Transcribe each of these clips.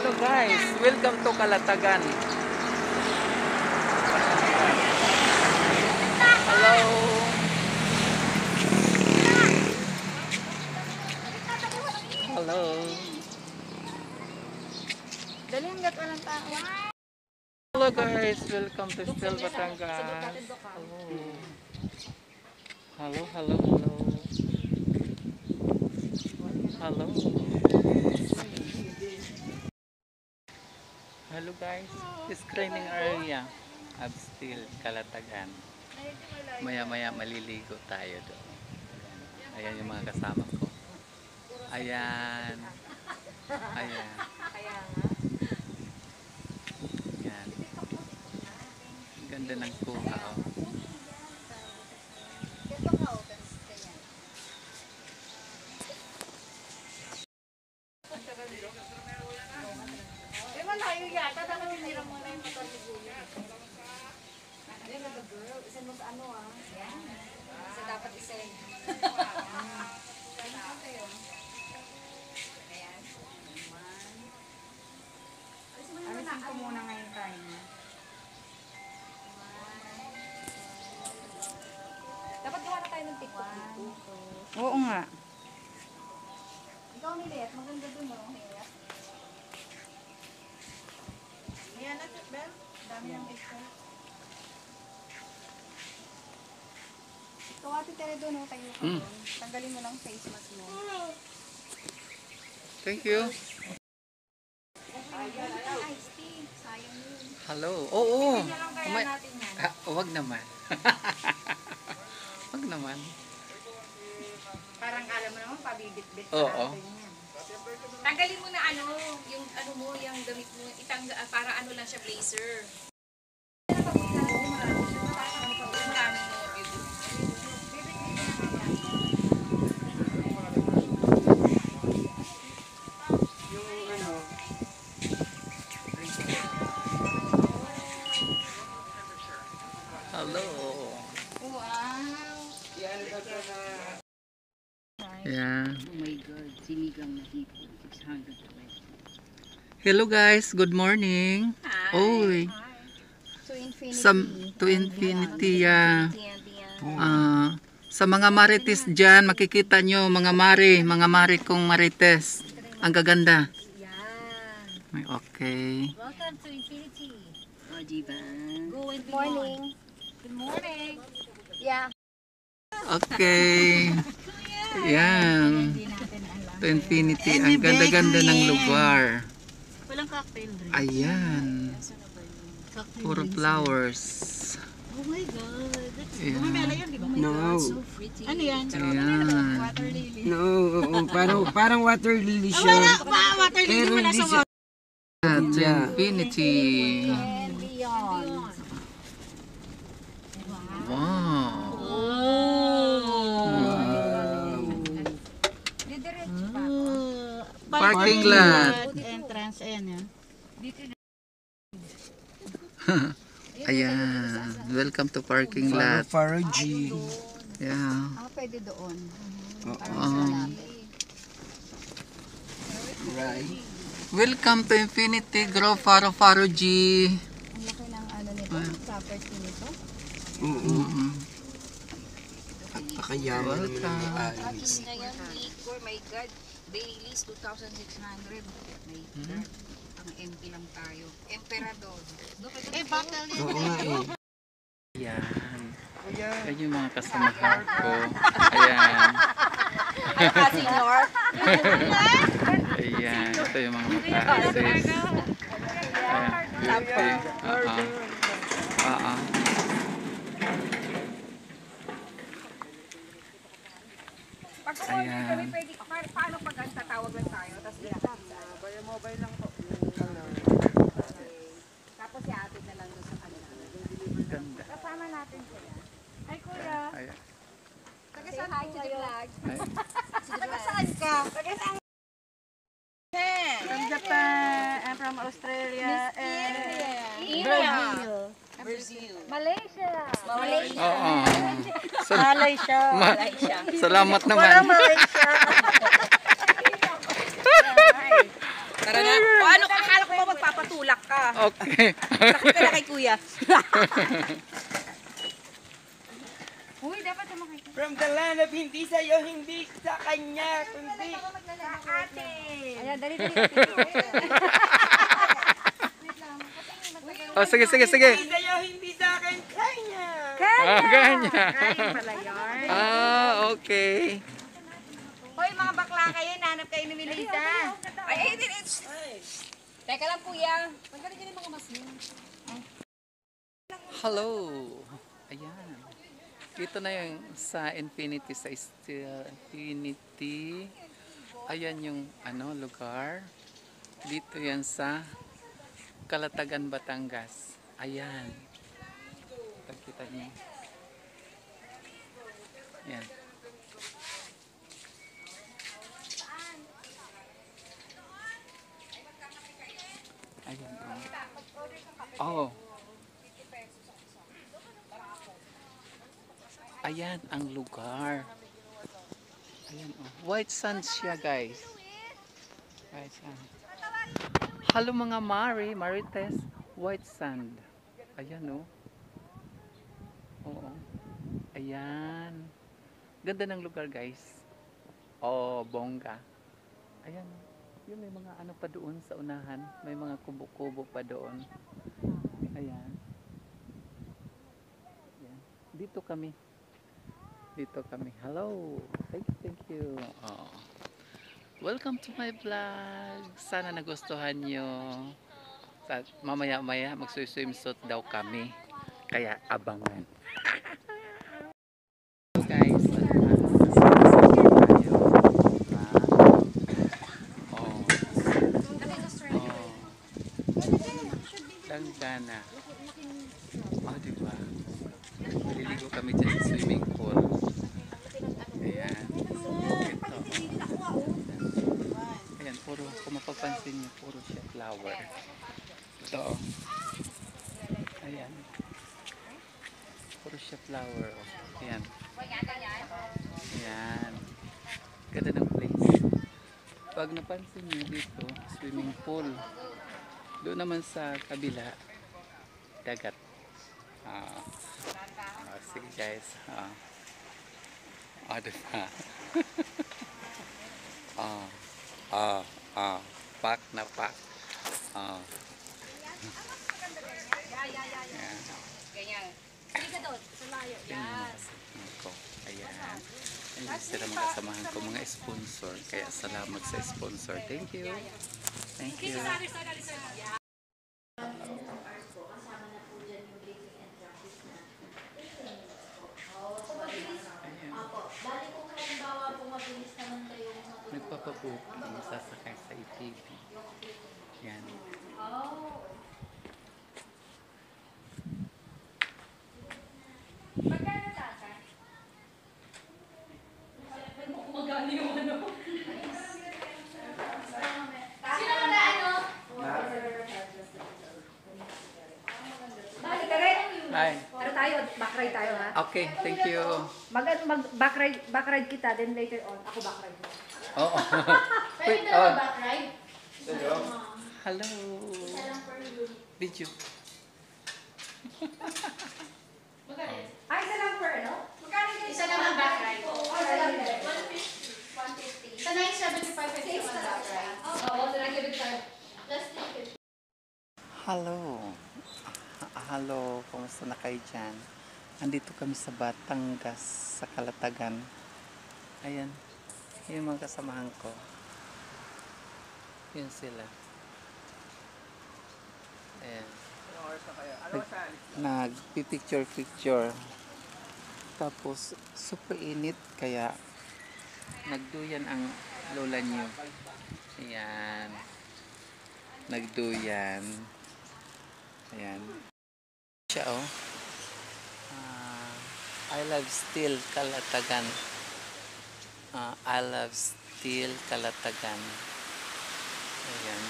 Hello guys, welcome to Calatagan. Hello. Hello. Dali hanggat walang tao. Hello guys, welcome to Still Batangas. Hello, hello, hello. Hello. Hello guys, screening area at Still Calatagan. Maya-maya maliligo tayo doon. Ayan yung mga kasama ko. Ayan. Ayan. Ayan. Ganda ng kuha, oh. Malayo yata, dapat tinira mo na yung motor ni Buya. Ay, girl, isa mo sa ano Yan. Isa dapat isa rin. Alisin ko muna ngayon tayo. Dapat gawa na tayo ng TikTok dito. Oo nga. Ikaw nilit, maganda dun mo. Ayan na, Bel. Dami ng picture. Ito, ate Tere doon, tayo ka doon. Tanggalin mo lang face mask mo. Thank you. Ice tea. Sayang yun. Hello. Oo. Kaya natin yan. Wag naman. Wag naman. Parang alam mo naman, pabibit-bit Oo. natin yan. Tanggalin mo na yung mo, yung damit mo, para ano lang siya, blazer. Hello. Wow. Yeah. Oh my God, sinigang na hipon, 620. Hello guys, good morning. Hi. Oy. To infinity. To infinity, yeah. Sa mga marites dyan, makikita nyo mga mari kong marites. Ang gaganda. Yan. Okay. Welcome to infinity. Oh, diba? Good morning. Good morning. Yeah. Okay. Yan. To infinity. Ang ganda-ganda ng lugar. Walang cocktail drink. Ayan. Puro flowers. Oh my God. That's Ayan. yun, di ba? No. So pretty. Ano yan? Ayan. Water lily. No, parang water lily siya. Water lily Pero wala hindi sa siya. To infinity. And beyond. Wow. Didiretso pa. Parking lot. Entrance, ayan yan. Ayan. Welcome to parking lot. Faro G. Yeah. Pwede doon. Right. Welcome to Infinity Grove Faro G. Ang laki ng nito, property nito. Pakayaman naman ng Parking ngayon week, oh my God. Daily lease 2,600. My God. Ang MP lang tayo. Emperador. Bottle niya. Oo nga eh. Ayan. Ayan yung mga kasamahan ko. Ayan. Senior. Ayan. Ito yung mga matasis. Ayan. Pag Ayan. kami pwede, paano pag tatawag lang tayo? Tapos mobile lang po. Tapos i-atid na lang doon sa kanila. Ganda. Kasama natin sila. Hi kuya. Ayan. Say hi to the vlog. Ayan. Taga-saan ka? Taga-saan? From Japan and from Australia and Brazil. Malaysia. Oo. Malaysia. Salamat naman. Malaysia. Tara na. O ano, akala Okay. Takot ka na kay kuya. Uy, dapat tumakay ka. From the land of hindi sa'yo, hindi sa kanya, kundi Sa atin. Ayan, dali. Oh, sige. hindi sa'yo, hindi sa akin, kanya. Ganyan. Kain pala yun. Okay. Hoy, mga bakla kayo, nanap kayo ni Melissa. Ay, teka lang kuya. Hello. Ayan. Dito na yung sa Infinity, sa Steel Infinity. Ayan yung lugar. Dito yan sa Calatagan, Batangas. Ayan. Pagkita niyo. Ayan. Ayan. Oh. Ayan ang lugar. Ayan oh. White sand siya, guys. White sand. Hello mga Marites. White sand. Ayan oh. Oo. Ayan. Ganda ng lugar, guys. Oh, bongga. Ayan. Yung may mga pa doon sa unahan. May mga kubo-kubo pa doon. Ayan. Ayan. Dito kami. Hello. Thank you. Oh. Welcome to my vlog. Sana nagustuhan nyo. Mamaya-maya magsuswimsuit daw kami. Kaya abangan. Guys, Langgana. Oh, diba? Naliligo kami dyan sa swimming pool. Ayan. Ito. Ayan, puro, kung mapapansin nyo, puro siya flower. Ito. Ayan. Puro siya flower. Ayan. Ayan. Ganda ng place. Pag napansin nyo dito, swimming pool. Doon naman sa kabila, dagat. Sige guys. Diba? Pak na pak. Ganyan. Sige ka doon, sa layo. Yes. Ayan. Ayan sila mga kasamahan ko, mga sponsor. Kaya salamat sa sponsor. Thank you. Thank you. Nagpapabuking, sasakay sa ATV. Yan. Magkano tata? Magkano yung Sino mo na Balik ka rin. Hi. Tayo, backride tayo ha. Okay, thank you. Backride kita, then later on, ako backride. Oo. Wait, Backride? hello. Video. Ay, isa lang per ano? Magkano yung isa lang ang backride? Isa lang 150. Sa 975 ang backride. Oo, sa 975. Plus 350. Hello. Hello, kumusta na kayo dyan? Andito kami sa Batangas, sa Calatagan. Ayan, yung mga kasamahan ko. Yun sila. Ayan. Nagpipicture-picture. Tapos, super init, kaya nagduyan ang lola niyo. Ayan. Nagduyan. Ayan. Siya oh. I love still Calatagan. I love still Calatagan. Ayan.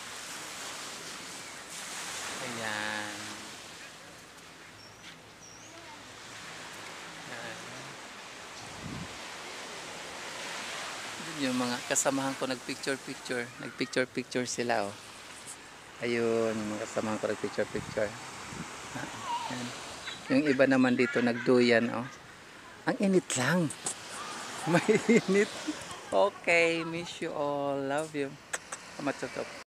Ayan. Ayan. Yung mga kasamahan ko nagpicture-picture sila oh. Ayun, yung mga kasama ko nag-picture. Yan. Yung iba naman dito nagduyan, oh. Ang init lang. May init. Okay, miss you all. Love you. Kamatsutok.